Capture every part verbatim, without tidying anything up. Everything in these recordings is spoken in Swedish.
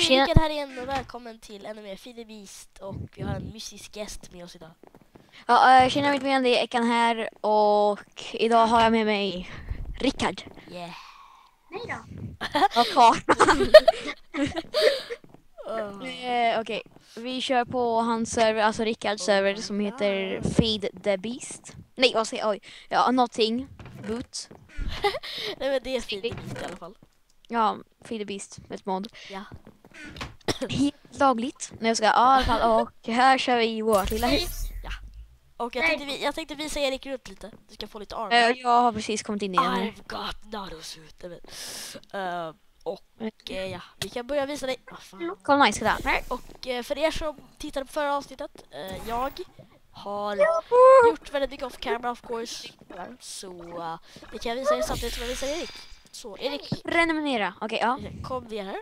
Hej Rickard här igen och välkommen till ännu mer Feed the Beast. Och vi har en mystisk gäst med oss idag. Ja, äh, tjena mitt vän, det är Ekan här och idag har jag med mig Rickard. Yeah. Nej då. Och Karl. Oh. eh, Okej, vi kör på hans server, alltså Rickards server som heter Feed the Beast. Nej, vad säger jag? Oj. Ja, någonting. Boot. Nej men det är Feed the Beast i alla fall. Ja, Feed the Beast, ett mod. Ja. Helt lagligt. Nu ska jag, ja, i alla fall, och här kör vi vårt lilla hus. Och jag tänkte, vi, jag tänkte visa Erik runt lite. Du ska få lite armor. Eh, jag har precis kommit in i den här. I've got Naruto-suit. Uh, och uh, ja, vi kan börja visa dig. Oh, fan. Kolla nice det där. Och uh, för er som tittade på förra avsnittet, uh, jag har gjort väldigt mycket off camera of course. Så uh, det kan jag visa er samtidigt som jag visar Erik. Så Erik, Prenumerera. Okej, ja. kom ner här.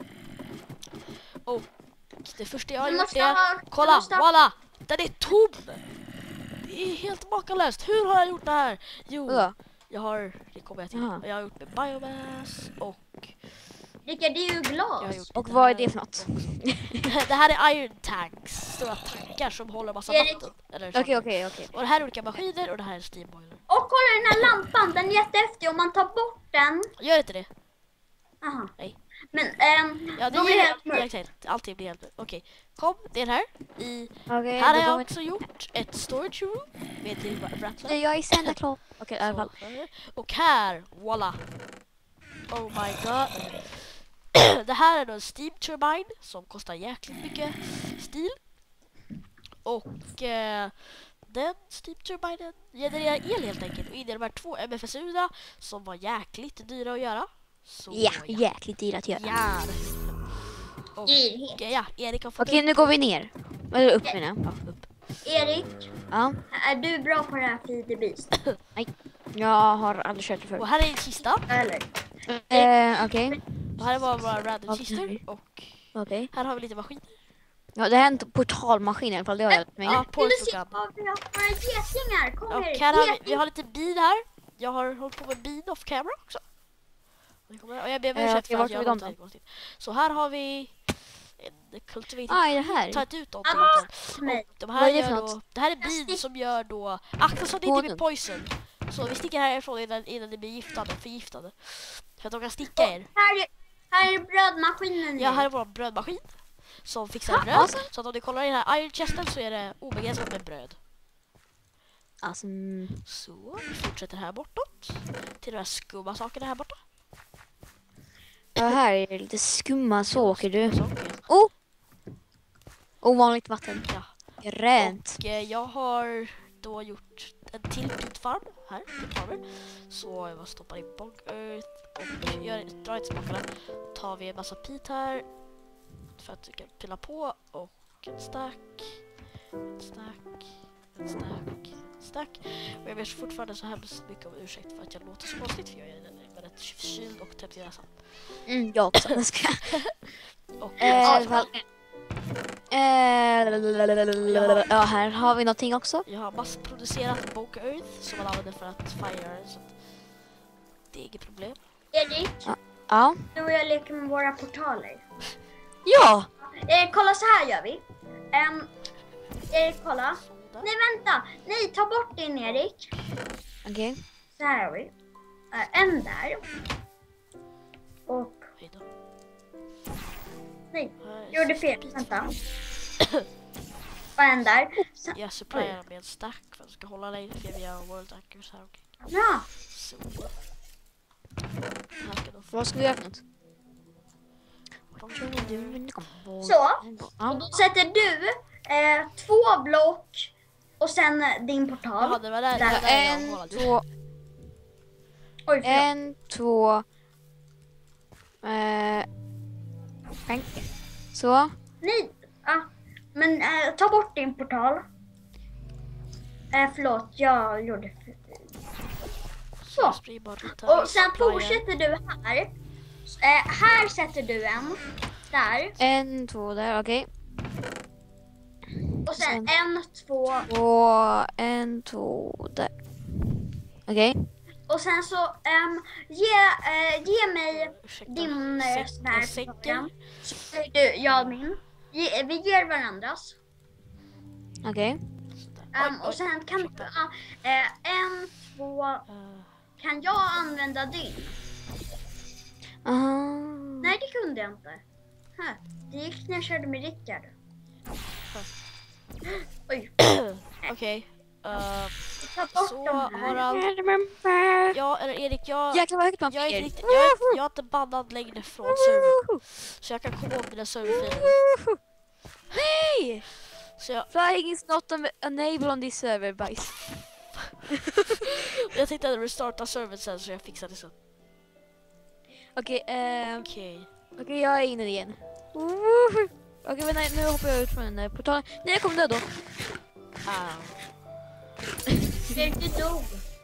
Och det första jag har Du gjort måste är, ha- kolla, måste ha- voila, den är tom. Det är helt makalöst. Hur har jag gjort det här? Jo, Ja. jag har, det kommer jag till. Jaha. Jag har gjort med biomass och Rickard, det är ju jag har glas. gjort Och det vad är här det för något? också. Det här är iron tanks, stora tankar som håller massa Erik. vatten. Eller Okej, saker. okej, okej. Och det här är olika maskiner och det här är en steamboiler. Och kolla den här lampan, den är jättehäftig. Om man tar bort den. Gör inte det? Aha. Nej. Men ehm, Ja, det de blir är helt mörkt. exakt. Allting blir helt mörkt. Okej, kom, det är den här. I, Okej, här då har jag kommer- också gjort ett storage room med till rattler. Jag är Santa Claus. Okej, i alla fall. Och här, voila. Oh my god. Det här är då en steam turbine som kostar jäkligt mycket stil. Och eh, den steam turbinen genererar el helt enkelt. Och in i de här två M F S U-erna som var jäkligt dyra att göra. Så Ja, jäkligt dyrt att göra. Ja. Och Girighet. eh, ja, Erik har fått Okej, nu går vi ner. Eller upp menar jag. Ja, upp. Erik, Ja. är du bra på det här Feed the Beast? Jag har aldrig kört det Och förut. här är en kista. Eller? Eh, okej. Och här var våra random Okej. kistor. Och Okej. här har vi lite maskiner. Ja, det här är en portalmaskin i alla fall. Det har jag lärt mig. Ja, Vill du se portprogram. vad vi har för getingar? Kom Och Erik, här har vi, vi geting. har lite bin här. Jag har hållit på med bin off camera också. Och jag kommer- och jag ber om Eh, ursäkt okej, för vart att har jag vi dem låter konstigt. Så här har vi en cultivated. Ah, är det här? Tagit ut dem till Ah, liten. nej. Och de Vad här är det för gör något? då, det här är bin som gör då, akta så att det inte blir Honung. poison. Så vi sticker härifrån innan, innan det blir giftade, förgiftade. För att de kan sticka er. Här är, här är brödmaskinen. Ja, här är Erik. vår brödmaskin som fixar Ah, bröd. awesome. Så att om du kollar i den här iron chesten så är det obegränsat med bröd. Alltså, mm, Så, vi fortsätter här bortåt. Till de här skumma sakerna här borta. ja, här är det lite skumma saker du. Saker. Oh! Ovanligt vatten. Ja. Rent. Och eh, jag har då gjort en till pitfarm här. Pitfarmer. Så jag bara stoppar in bog earth och gör, drar inte spakarna. Tar vi en massa pit här. För att vi kan pilla på. Och en stack. En stack. En stack. En stack. Och jag ber fortfarande så hemskt mycket om ursäkt för att jag låter så konstigt. För jag är väldigt förkyld och täppt i näsan. Mm, jag också. Jag ska. Och Eh, i alla fall. Eh, ja, här har vi någonting också. jag har massproducerat bog earth som man använder för att fira. Så att det är inget problem. Erik, Ja. du och jag leker med våra portaler. Ja! Eh, kolla, så här gör vi. Um, Erik, kolla. Sådär. Nej, vänta. Nej, ta bort din Erik. Okej. Så här har vi. Eh, en där. Och, Hej då. nej, Här är jag gjorde fel. pit. Vänta. Och en där. Så, Jag supplyar med en stack för att jag ska hålla dig för vi har world anchors här. Okay. ja. Så. Här ska de få. Vad ska vi göra för något? Så. Och Ja. då sätter du eh, två block och sen eh, din portal. Jaha, det var där. Det var Där. där jag En, hållade. två, Oj, förlåt. en, två. Eh, fem. Så. Nej, ja. Men eh, ta bort din portal. Eh, förlåt, jag gjorde fel. Så. jag springer bara runt här Och sen supplier. fortsätter du här. Eh, här sätter du en. Där. En, två där, okej. Och sen Sen- en, två. Och en, två där. Okej. Och sen så um, ge, uh, ge mig Ursäkta. din Säck- uh, sån här säcken. program. Så får du, jag min. Ge, vi ger varandras. Okej. Sådär. Um, Oj, oj, och sen kan ursäkta. uh, en, två, Eh, kan jag använda din? Aha. Nej, det kunde jag inte. Huh. Det gick när jag körde med Rickard. Oj, Okej. Eh, ta bort så de här. Harald. Ja, eller Erik, jag... Jäklar vad högt man Jag är, inte flyger. riktigt, jag, är, jag är inte bannad längre från servern. Så jag kan komma ihåg mina serverfiler. Nej! Så jag, Flying is not an- enable on this server, bajs. jag tänkte restarta servern sen så jag fixar det sen. Okej, ehm, Okej. okej jag är inne igen. Okej, men nej, nu hoppar jag ut från den där portalen. Nej, jag kommer dö då. Ah. Erik, du dog.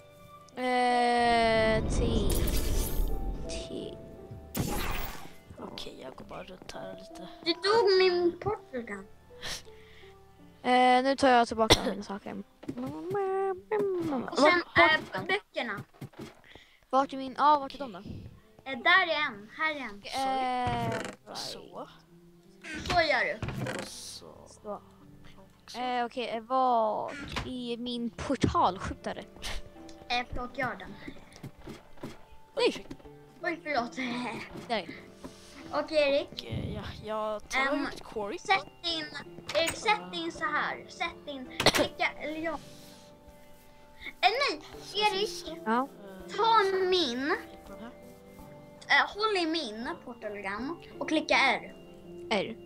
Eh, T. T. Okej, jag går bara runt här lite. Du dog min Portugal. Eh, nu tar jag tillbaka mina saker. Och sen Vart- äh, böckerna. Vart är min... Ja, vart är de då? Äh, där är en, här är en. Eh, right. Så. Så gör du. Och så. Så. Så. Eh, Okej, eh, vart i min portalskjutare? Äh, förlåt, gör den. Oj, ursäkta. Oj, förlåt. Där. Okej, Erik. Okej, ja, jag tar Ehm, ut Corey. Sätt in, Erik, sätt in så här. Sätt in, klicka, eller ja. Äh, nej, Erik. Ja. Eh, Ta min, på den här. äh, håll i min portalgram och klicka R. R.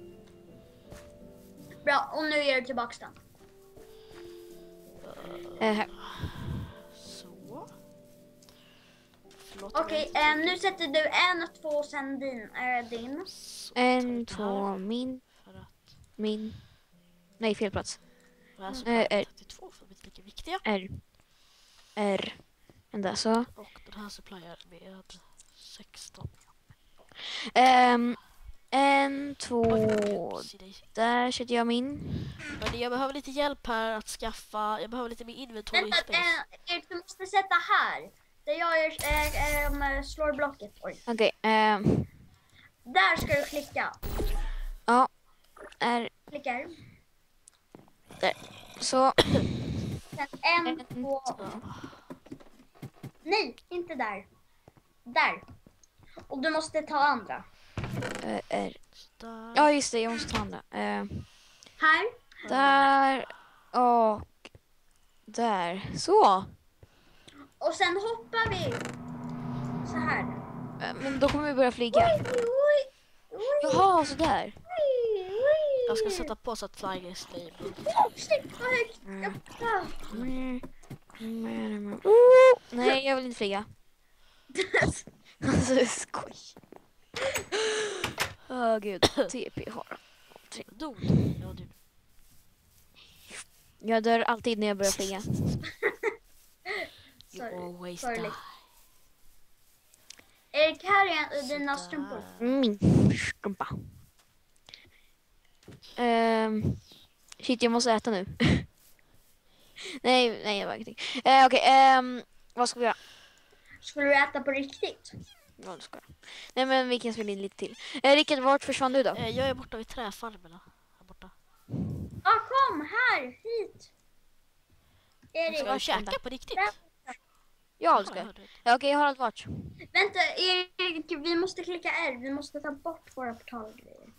Bra, och nu är du tillbaks den. Eh, här. Så. Förlåt. Okej, jag äh, nu sätter du en, två och sen din. Äh, din. Så tar vi En, den här två, min, För att min. Nej, fel plats. det här Eh, är R. trettiotvå för att bli lika viktiga. R. R. En där så. Och den här supplier med sexton. Ehm, en, två. Sida i- Där sätter jag min. Men jag behöver lite hjälp här att skaffa. Jag behöver lite mer inventory Vänta, space. äh, Erik, du måste sätta här. Där jag är, äh, ähm, slår blocket. Oj. Okej. ehm, Där ska du klicka. ja. R. Klickar. Så. Sen en, två. Nej, inte där. Där. Och du måste ta andra. eh, R. Där. Ja, just det. Jag måste ta andra. Ehm, Här. där. Och. Där. Så. Och sen hoppar vi. Så här. Eh, Men då kommer vi börja flyga. Oj, oj, oj, Jaha, så där. oj, oj. Jag ska sätta på så att flying is stable. Oh, shit, vad högt. Ja. Mm. Mm. Oh, nej, jag vill inte flyga. Alltså, skoj. Åh gud, T P har. Dog du? Ja, du. Jag dör alltid när jag börjar flyga. You Sorry. always Sorry. die. Erik, här är dina Sådär. strumpor. Min strumpa. Um, shit, jag måste äta nu. nej, nej, jag var ingenting. Uh, Okej, okay, um, vad ska vi göra? Skulle du äta på riktigt? Ja, det ska jag. Nej, men vi kan spela in lite till. Uh, Rickard, vart försvann du då? Eh, Jag är borta vid träfarmerna. Här borta. Ja, kom här, hit. Erik, Ska du käka på riktigt? där. Ja, det ska jag jag. hörde det. Ja, okej, jag har allt vart. Vänta, Erik, vi måste klicka R. Vi måste ta bort våra portalgrejer.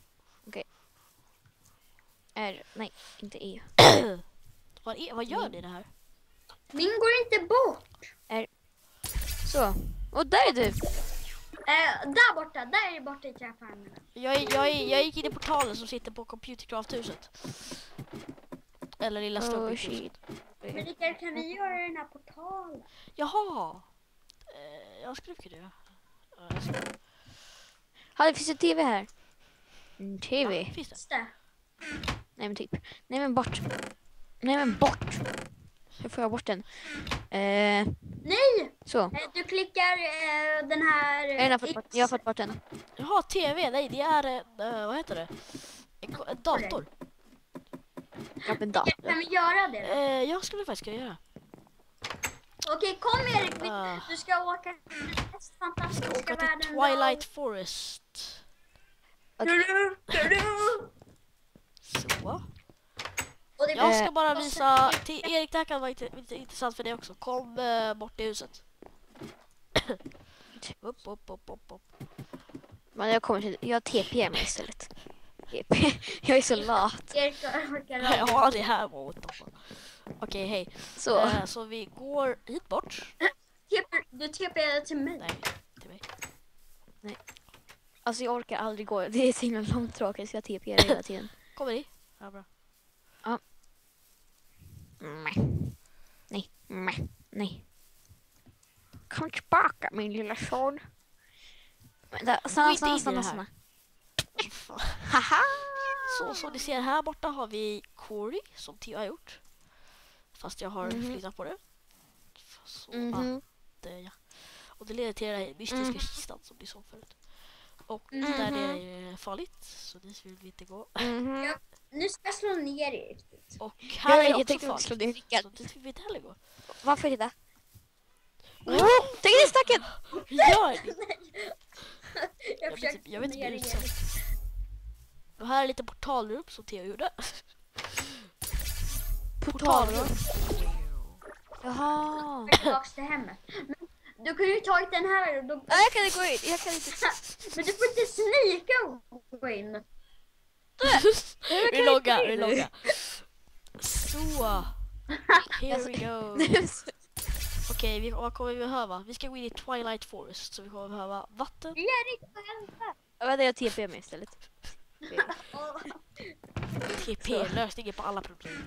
R, nej, inte E. Vad, är, vad gör ni det här? Min går inte bort. Så. Och där är du. Eh, där borta, där är borta i träfarmerna. Jag, är- jag, är- jag gick in i portalen som sitter på Computercraft-huset. Eller lilla Oh, strumphuset. shit. Men Rickard, kan vi göra den här portalen? Jaha. Eh, jag skulle kunna göra. Ja, jag ska- Ja, det finns en T V här. En T V. Ja, finns det? Just det. Nej, men typ. Nej, men bort. Nej, men bort. Hur får jag bort den? Eh, Nej! så. Eh, du klickar eh, den här... Jag har, fått bort, jag har fått bort den. Jaha, T V. Nej, det är en, eh, vad heter det? En, ko- en dator. Jag har en dator. Kan vi göra det? Eh, jag skulle faktiskt kunna göra. Okej, kom Erik. Vi, Ah. du ska åka till den mest Vi ska fantastiska åka till världen. Twilight Forest. Okej. Så. Och det Jag ska Eh. bara visa till Erik, det här kan vara int- int- intressant för dig också. Kom eh, bort i huset. upp, upp, upp, upp, upp. Men jag kommer till, jag T P mig istället. T P. Jag är så lat. Erik orkar Jag har det här mot dem. Okej, hej. Så. Eh, så vi går hit bort. Du T P till mig. Nej, till mig. Alltså jag orkar aldrig gå. Det är så himla långtråkigt så jag T P hela tiden. Kommer ni? Ja, bra. Nej. Nej. Nej. Nej. Kom tillbaka min lilla son. Men där, Gå stanna, inte in stanna, i det stanna, här. stanna. Haha! Så som ni ser här borta har vi Corey som Theo har gjort. Fast jag har Mhm. flyttat på det. Så, Mhm. att, ja. Och det leder till den här mystiska Mm. kistan som ni såg förut. Och Mhm. där är det farligt så dit vill vi inte gå. Mhm. Ja. Nu ska jag slå ner Erik. Och här Jag, är det jag också tänkte också slå farligt. ner Rickard. Så dit vill vi inte heller gå. Varför titta? Oh, tänk dig stacken! Gör det! Jag, Jag vet försökte inte- jag vet inte ner hur det igen. ser. Och här är lite portalrum som Theo gjorde. Portalrum. Jaha. Jag är tillbaka till hemmet. Men du kunde ju tagit den här och då... Nej, jag kan inte gå in. Jag kan inte. Men du får inte snika och gå in. Vi loggar, vi loggar. Så. Here we go. Okej, vi, vad kommer vi behöva? Vi ska gå in i Twilight Forest så vi kommer behöva vatten. Erik, vad hände? Jag vet inte, jag T P mig istället. Åh, T P, lösningen på alla problem.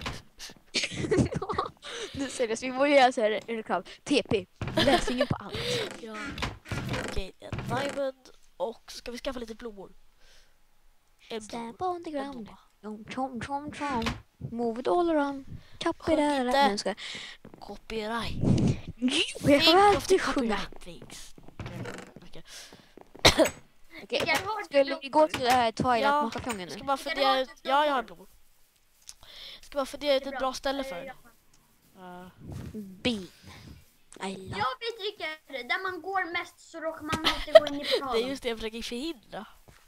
Nu seriöst, vi borde göra så här reklam. T P, lösningen på allt. Ja. Okej, en diamond och ska vi skaffa lite blommor? En blomma. Stamp on the En ground. blomma. Chom, chom, chom, chom. Move it all around. Chop it Sjung out. inte. Nu ska jag. Copyright. Jag kommer Think of the alltid sjunga. copyright things. Okej. Okej, Jag har skulle vi gå till det här Ja, Twilight-matakongen Jag ska nu? bara fundera ut. Ja, jag har blommor. Ska bara fundera ut ett bra ställe för den. Uh, Bean. I love. Jag vet Rickard, där man går mest så råkar man inte gå in i det är portalen. just det jag försöker förhindra.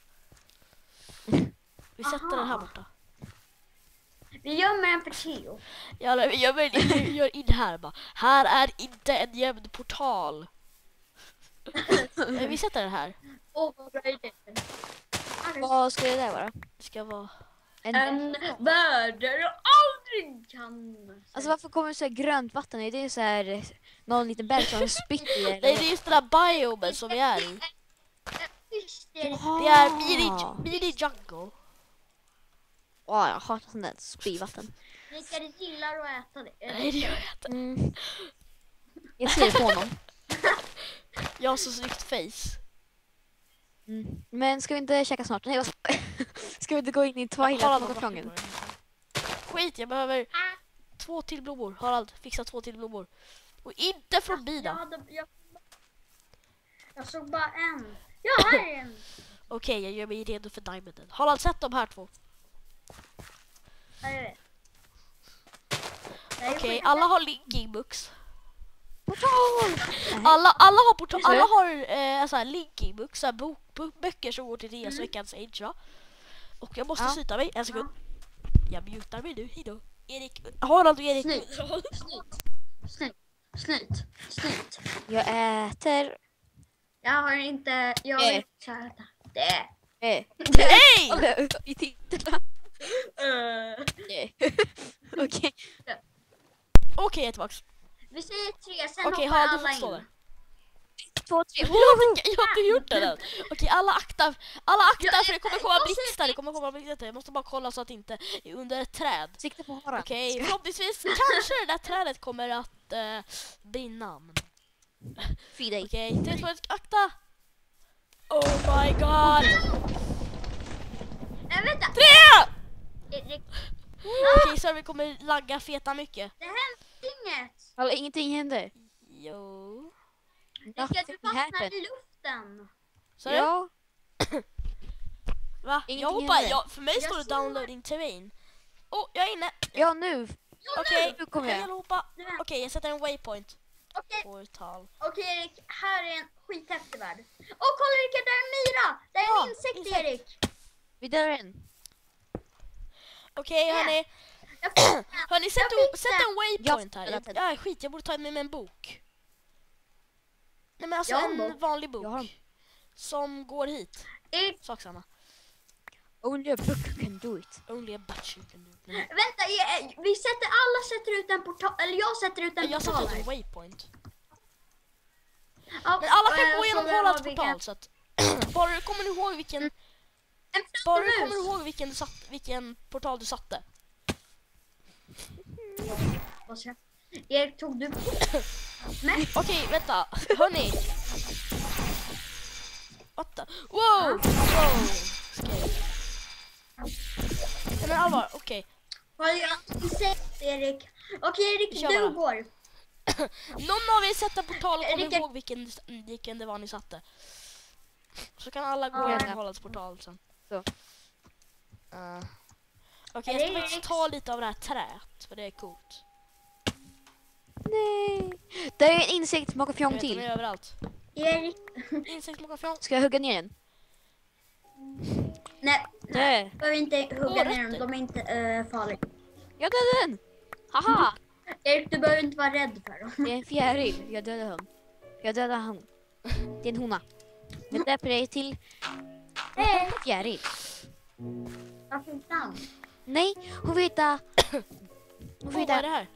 Vi sätter Aha. den här borta. Vi gömmer en för Theo. Ja, vi gör, vi gör in här bara. Här är inte en gömd portal. Eh, vi sätter den här. Åh, vad bra idé. Vad ska det där vara? Det ska vara... En... En värld där du aldrig kan... Alltså varför kommer det så här grönt vatten? Är det så här någon liten berg som spytt i? Nej, det är just den där biomen som vi är i. Tyst, Erik. Det är mini, mini jungle. Åh, jag hatar sånt där spyvatten. Rickard gillar att äta det. Nej, det gör jag inte. Mm. Jag ser på honom. Jag har så snyggt face. Mm. Men ska vi inte käka snart? Nej, vad ska vi inte gå in i Harald, Twilight-matakongen? skit, jag behöver två till blommor. Harald, fixa två till blommor. Och inte från Jag, bina. hade, jag, jag såg bara en. Ja, här är en. Okej, jag gör mig redo för diamonden. Harald, sätt de här två. Här är det. Det är Okej, skit- alla har linking books. Portal! Alla, alla har portal, Vad sa du? alla har eh, så här linking books, så här bok, bok, böcker som går till deras veckans age, va? Och jag måste Ja. syta mig, en sekund. Jag mutar mig nu, hejdå. Erik, Harald och Erik. Snyt. Snyt. Snyt. Snyt. Jag äter... Jag har inte... Jag Eh. vill också äta. Det. Eh. Nej! I titlarna. Uh. Nej. Okej. Okej, jag är tillbaks. Vi säger tre, sen Okej, hoppar Harald, du alla får stå in. där. Två, tre. Jag har inte, jag har inte gjort det än. Okej, alla akta, alla akta Jag- för det kommer komma jag ser blixtar, det kommer komma blixtar. Jag måste bara kolla så att det inte är under ett träd. Sikta på Harald. Okej, förhoppningsvis kanske det där trädet kommer att eh, brinna. Men... Fy dig. Okej, tre, två, ett, akta! Oh my god! Nej, vänta. Tre! Erik, Okej, så vi kommer lagga feta mycket. det hände inget. Alltså, ingenting händer. Jo. Rickard, du Nothing fastnar happened. i luften. Så ja. Ja. Va? Ingenting Jag hoppar, händer. jag, för mig Jag står det ser- downloading terrain. Åh, oh, jag är inne. Ja, nu. Okej, Nu kommer jag. hej allihopa. Du är- Okej, jag sätter en waypoint. Okej. portal. Okej Erik, här är en skithäftig värld. Åh kolla Rickard, där är en myra! Där är Ja, en insekt, insekt. Erik. Vi dör en. Okej hörni, Jag fick den. hörni sätt, Jag en, fick sätt en waypoint Jag- här. jag- Ja skit, jag borde ta med mig en bok. Nej men alltså Jag har en en bok. vanlig bok. Jag har en- Som går hit. Erik, Sak samma. Only a book can do it. Only a batch you can do. Nej. vänta, eh, vi sätter alla sätter ut en portal, eller jag sätter ut en Jag portal sätter ut en här. waypoint. Ja, Men alla kan eh, gå så igenom vi har Haralds vilka- portal så att bara du kommer ihåg vilken En bara du fladdermus. kommer ihåg vilken du satt, vilken portal du satte. Vad ska jag- Erik, tog du Nej. Okej, vänta. Hörni. What the? Wow! Wow! Scary. Nej, men allvar, okej. Har jag insekt, Erik? Okej Erik, Kör du bara. går. Någon av er sätter portal och kommer Rickard- ihåg vilken, vilken det var ni satte. Så kan alla gå Ja. igenom Haralds portal sen. Så. Uh. Okej, jag ska Erik. faktiskt ta lite av det här träet, för det är coolt. Nej. Det är en insekt maka Jag fjong vet, de till. är överallt. Erik, Insekt mokar fjong. Ska jag hugga ner den? nej, Nej. du behöver inte hugga Åh, ner dem, rötter. de är inte uh, farliga. Jag dödade den! Haha! Erik, du behöver inte vara rädd för dem. Det är en fjäril. Jag dödade hon. Jag dödade han. Det är en hona. Jag döper dig till Hej, fjäril. varför inte han? Nej, hon vill heta... Hon Åh, vill vad är heta det här?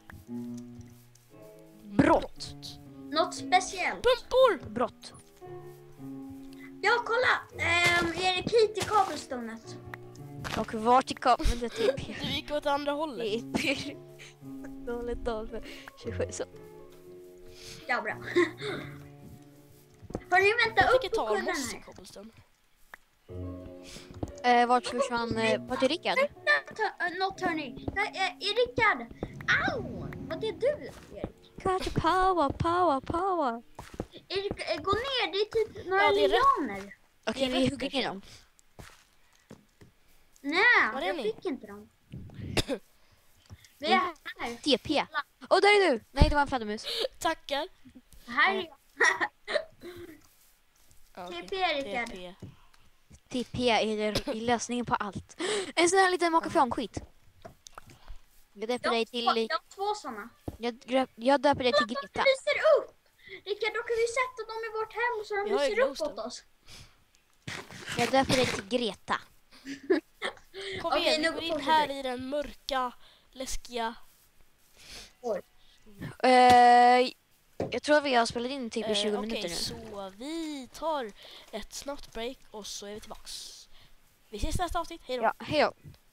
brott. Något speciellt. Pumpor! Brott. Ja, kolla! Um, Erik, hit till kabelstonet. Och vart i kabeln det typ... Du gick åt andra hållet. Dåligt dåligt. tjugosju så. Ja, bra. Hörni, vänta Jag upp fick ett på tal kullen moss i här. cobblestone. Eh, vart försvann... Eh, vart är Rickard? Vänta, Något hörni. Där är är Rickard. Au! Vad är du, Erik? Kanske power, power, power. Erik, eh, gå ner. Det är typ några Ja, det är rätt. lianer. Okej, Det är vi rätt hugger kanske. ner dem. Nej, Var är jag ni? fick inte dem. Vi är här. T P. Åh, där är du! Nej, det var en fladdermus. Tackar. Här är jag. Ja, okej. T P, Rickard. T P. T P är är lösningen på allt. En sån här liten maka fjong-skit. Jag döper Jag dig har två- till... jag har två sådana. Jag, grö- jag döper dig till De Greta. lyser upp! Rickard, då kan vi sätta dem i vårt hem så de Vi har ju lyser upp glowstone. åt oss. Jag döper dig till Greta. Kom Okej, igen, nu vi går in fortsätter här vi. i den mörka, läskiga... Eh, jag tror vi har spelat in typ i Eh, tjugo Okej, minuter nu. så vi tar ett snabbt break och så är vi tillbaks. Vi ses i nästa avsnitt, hej då! Ja, hej då.